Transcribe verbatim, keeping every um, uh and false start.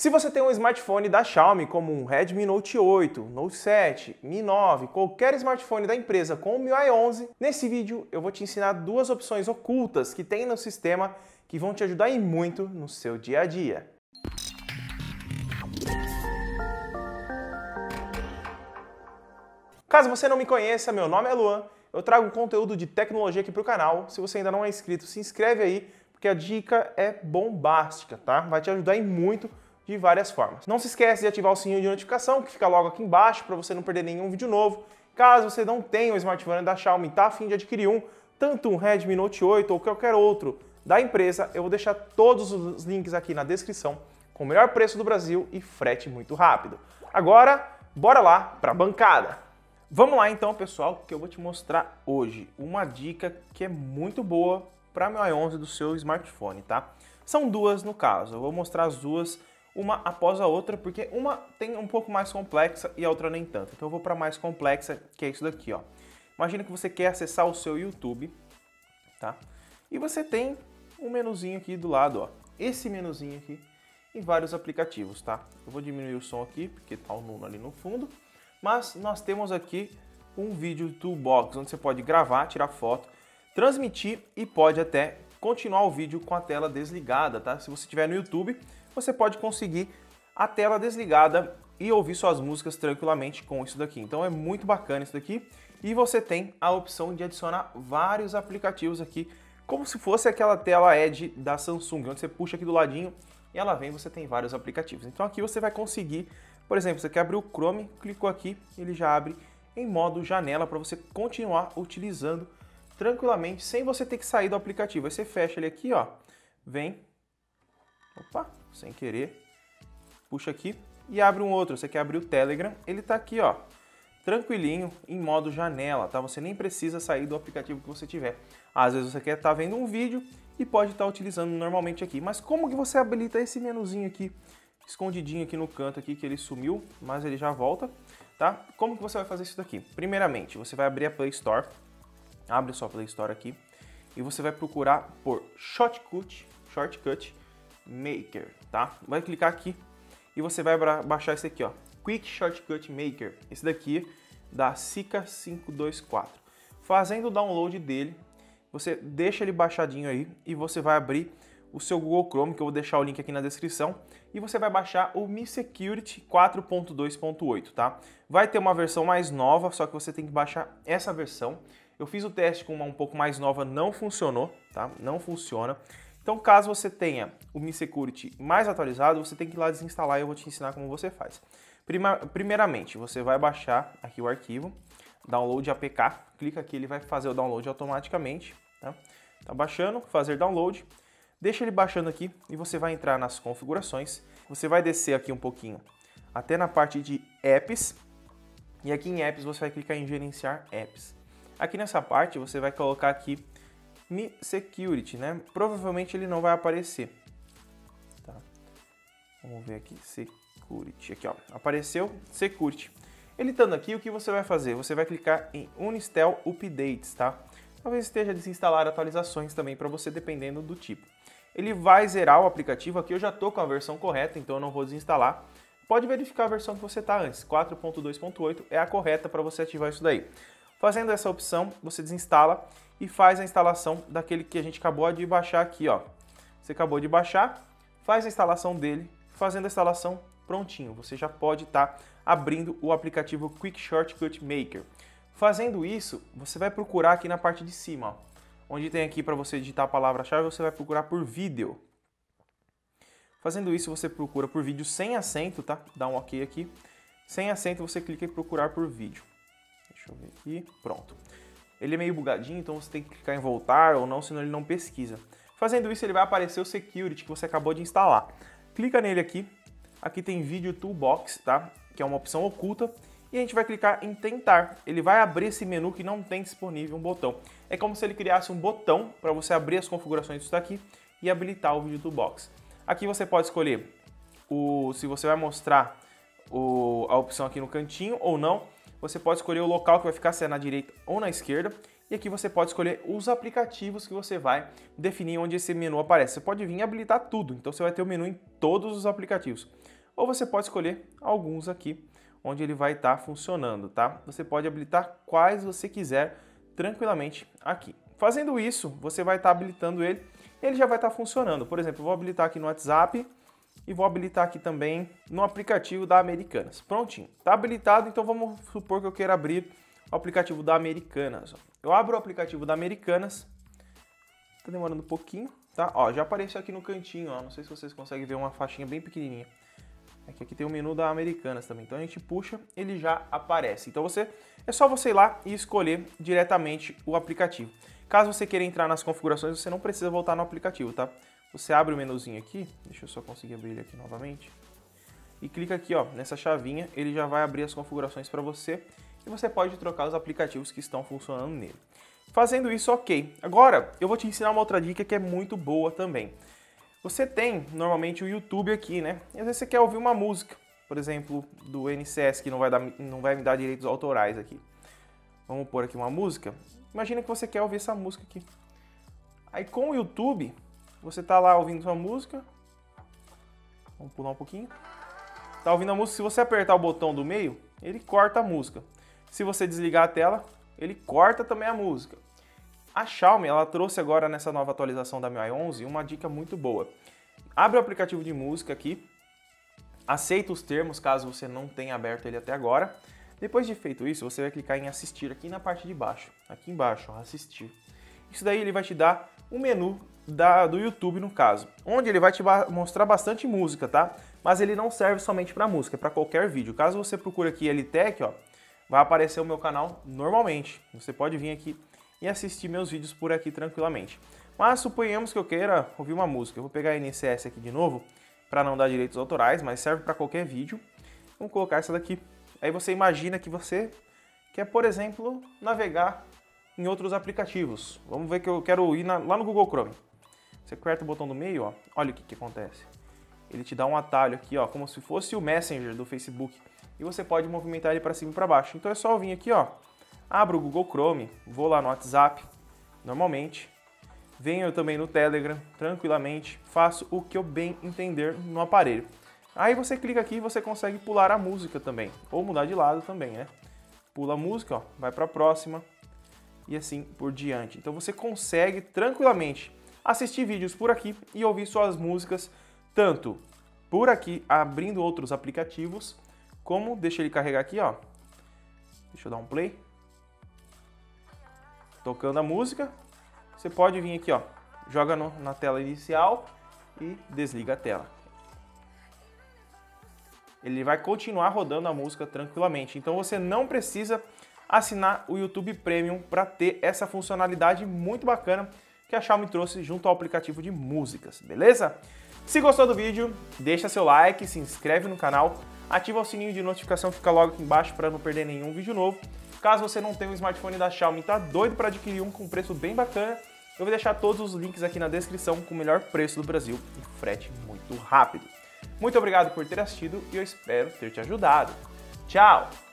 Se você tem um smartphone da Xiaomi, como um Redmi Note oito, Note sete, Mi nove, qualquer smartphone da empresa com o M I U I onze, nesse vídeo eu vou te ensinar duas opções ocultas que tem no sistema que vão te ajudar e muito no seu dia a dia. Caso você não me conheça, meu nome é Luan, eu trago conteúdo de tecnologia aqui para o canal. Se você ainda não é inscrito, se inscreve aí, porque a dica é bombástica, tá? Vai te ajudar e muito de várias formas. Não se esquece de ativar o sininho de notificação, que fica logo aqui embaixo, para você não perder nenhum vídeo novo. Caso você não tenha um smartphone da Xiaomi e está a fim de adquirir um, tanto um Redmi Note oito ou qualquer outro da empresa, eu vou deixar todos os links aqui na descrição, com o melhor preço do Brasil e frete muito rápido. Agora, bora lá para a bancada! Vamos lá então, pessoal, que eu vou te mostrar hoje uma dica que é muito boa para M I U I onze do seu smartphone, tá? São duas no caso, eu vou mostrar as duas uma após a outra, porque uma tem um pouco mais complexa e a outra nem tanto. Então eu vou para mais complexa, que é isso daqui, ó. Imagina que você quer acessar o seu YouTube, tá? E você tem um menuzinho aqui do lado, ó. Esse menuzinho aqui em vários aplicativos, tá? Eu vou diminuir o som aqui, porque tá o Nuno ali no fundo. Mas nós temos aqui um vídeo toolbox, onde você pode gravar, tirar foto, transmitir e pode até continuar o vídeo com a tela desligada, tá? Se você estiver no YouTube, você pode conseguir a tela desligada e ouvir suas músicas tranquilamente com isso daqui. Então é muito bacana isso daqui. E você tem a opção de adicionar vários aplicativos aqui, como se fosse aquela tela Edge da Samsung, onde você puxa aqui do ladinho e ela vem, você tem vários aplicativos. Então aqui você vai conseguir, por exemplo, você quer abrir o Chrome, clicou aqui, ele já abre em modo janela para você continuar utilizando tranquilamente, sem você ter que sair do aplicativo. Aí você fecha ele aqui, ó, vem, opa, sem querer, puxa aqui e abre um outro. Você quer abrir o Telegram, ele tá aqui, ó, tranquilinho, em modo janela, tá? Você nem precisa sair do aplicativo que você tiver. Às vezes você quer estar vendo um vídeo e pode estar utilizando normalmente aqui. Mas como que você habilita esse menuzinho aqui, escondidinho aqui no canto aqui, que ele sumiu, mas ele já volta, tá? Como que você vai fazer isso daqui? Primeiramente, você vai abrir a Play Store, abre a sua Play Store aqui, e você vai procurar por Shortcut, Shortcut Maker, tá? Vai clicar aqui e você vai baixar esse aqui, ó, Quick Shortcut Maker, esse daqui da Sika cinco dois quatro. Fazendo o download dele, você deixa ele baixadinho aí e você vai abrir o seu Google Chrome, que eu vou deixar o link aqui na descrição, e você vai baixar o Mi Security quatro ponto dois ponto oito, tá? Vai ter uma versão mais nova, só que você tem que baixar essa versão. Eu fiz o teste com uma um pouco mais nova, não funcionou, tá? Não funciona. Então, caso você tenha o Mi Security mais atualizado, você tem que ir lá desinstalar e eu vou te ensinar como você faz. Prima, primeiramente, você vai baixar aqui o arquivo, download A P K, clica aqui, ele vai fazer o download automaticamente, tá? Tá baixando, fazer download, deixa ele baixando aqui e você vai entrar nas configurações, você vai descer aqui um pouquinho até na parte de apps, e aqui em apps você vai clicar em gerenciar apps. Aqui nessa parte você vai colocar aqui Mi Security, né? Provavelmente ele não vai aparecer. Tá. Vamos ver aqui, Security, aqui ó, apareceu Security. Ele estando aqui, o que você vai fazer? Você vai clicar em Uninstall Updates, tá? Talvez esteja desinstalar atualizações também para você, dependendo do tipo. Ele vai zerar o aplicativo, aqui eu já estou com a versão correta, então eu não vou desinstalar. Pode verificar a versão que você está antes, quatro ponto dois ponto oito é a correta para você ativar isso daí. Fazendo essa opção, você desinstala e faz a instalação daquele que a gente acabou de baixar aqui, ó. Você acabou de baixar, faz a instalação dele, fazendo a instalação, prontinho. Você já pode estar abrindo o aplicativo Quick Shortcut Maker. Fazendo isso, você vai procurar aqui na parte de cima, ó, onde tem aqui para você digitar a palavra-chave, você vai procurar por vídeo. Fazendo isso, você procura por vídeo sem acento, tá? Dá um OK aqui. Sem acento, você clica em procurar por vídeo. Deixa eu ver aqui, pronto. Ele é meio bugadinho, então você tem que clicar em voltar ou não, senão ele não pesquisa. Fazendo isso, ele vai aparecer o Security que você acabou de instalar. Clica nele aqui, aqui tem Video Toolbox, tá? Que é uma opção oculta, e a gente vai clicar em tentar. Ele vai abrir esse menu que não tem disponível um botão. É como se ele criasse um botão para você abrir as configurações disso daqui e habilitar o Video Toolbox. Aqui você pode escolher o, se você vai mostrar o, a opção aqui no cantinho ou não. Você pode escolher o local que vai ficar, se é na direita ou na esquerda. E aqui você pode escolher os aplicativos que você vai definir onde esse menu aparece. Você pode vir e habilitar tudo, então você vai ter o menu em todos os aplicativos. Ou você pode escolher alguns aqui, onde ele vai estar funcionando, tá? Você pode habilitar quais você quiser tranquilamente aqui. Fazendo isso, você vai estar habilitando ele, ele já vai estar funcionando. Por exemplo, eu vou habilitar aqui no WhatsApp e vou habilitar aqui também no aplicativo da Americanas. Prontinho, está habilitado, então vamos supor que eu queira abrir o aplicativo da Americanas. Eu abro o aplicativo da Americanas, tá demorando um pouquinho, tá? Ó, já apareceu aqui no cantinho, ó, não sei se vocês conseguem ver uma faixinha bem pequenininha. Aqui, aqui tem o menu da Americanas também, então a gente puxa, ele já aparece. Então você é só você ir lá e escolher diretamente o aplicativo. Caso você queira entrar nas configurações, você não precisa voltar no aplicativo, tá? Você abre o menuzinho aqui, deixa eu só conseguir abrir ele aqui novamente, e clica aqui, ó, nessa chavinha, ele já vai abrir as configurações para você e você pode trocar os aplicativos que estão funcionando nele. Fazendo isso, ok. Agora, eu vou te ensinar uma outra dica que é muito boa também. Você tem, normalmente, o YouTube aqui, né? E às vezes você quer ouvir uma música, por exemplo, do N C S, que não vai, dar, não vai me dar direitos autorais aqui. Vamos pôr aqui uma música. Imagina que você quer ouvir essa música aqui. Aí com o YouTube, você tá lá ouvindo sua música. Vamos pular um pouquinho. Tá ouvindo a música, se você apertar o botão do meio, ele corta a música. Se você desligar a tela, ele corta também a música. A Xiaomi, ela trouxe agora nessa nova atualização da M I U onze uma dica muito boa. Abre o aplicativo de música aqui, aceita os termos caso você não tenha aberto ele até agora. Depois de feito isso, você vai clicar em assistir aqui na parte de baixo. Aqui embaixo, ó, assistir. Isso daí ele vai te dar o menu da, do YouTube no caso, onde ele vai te mostrar bastante música, tá? Mas ele não serve somente para música, é para qualquer vídeo. Caso você procure aqui L Tech, ó, vai aparecer o meu canal normalmente. Você pode vir aqui e assistir meus vídeos por aqui tranquilamente. Mas suponhamos que eu queira ouvir uma música. Eu vou pegar a N C S aqui de novo, para não dar direitos autorais, mas serve para qualquer vídeo. Vamos colocar essa daqui. Aí você imagina que você quer, por exemplo, navegar em outros aplicativos. Vamos ver que eu quero ir na, lá no Google Chrome. Você aperta o botão do meio, ó, olha o que, que acontece. Ele te dá um atalho aqui, ó, como se fosse o Messenger do Facebook. E você pode movimentar ele para cima e para baixo. Então é só eu vir aqui, ó, abro o Google Chrome, vou lá no WhatsApp, normalmente. Venho também no Telegram, tranquilamente. Faço o que eu bem entender no aparelho. Aí você clica aqui e você consegue pular a música também. Ou mudar de lado também, né? Pula a música, ó, vai para a próxima. E assim por diante. Então você consegue tranquilamente assistir vídeos por aqui e ouvir suas músicas, tanto por aqui, abrindo outros aplicativos, como, deixa ele carregar aqui, ó. Deixa eu dar um play. Tocando a música. Você pode vir aqui, ó, joga no, na tela inicial e desliga a tela. Ele vai continuar rodando a música tranquilamente. Então você não precisa assinar o YouTube Premium para ter essa funcionalidade muito bacana que a Xiaomi trouxe junto ao aplicativo de músicas, beleza? Se gostou do vídeo, deixa seu like, se inscreve no canal, ativa o sininho de notificação que fica logo aqui embaixo para não perder nenhum vídeo novo. Caso você não tenha um smartphone da Xiaomi e tá doido para adquirir um com preço bem bacana, eu vou deixar todos os links aqui na descrição com o melhor preço do Brasil e frete muito rápido. Muito obrigado por ter assistido e eu espero ter te ajudado. Tchau!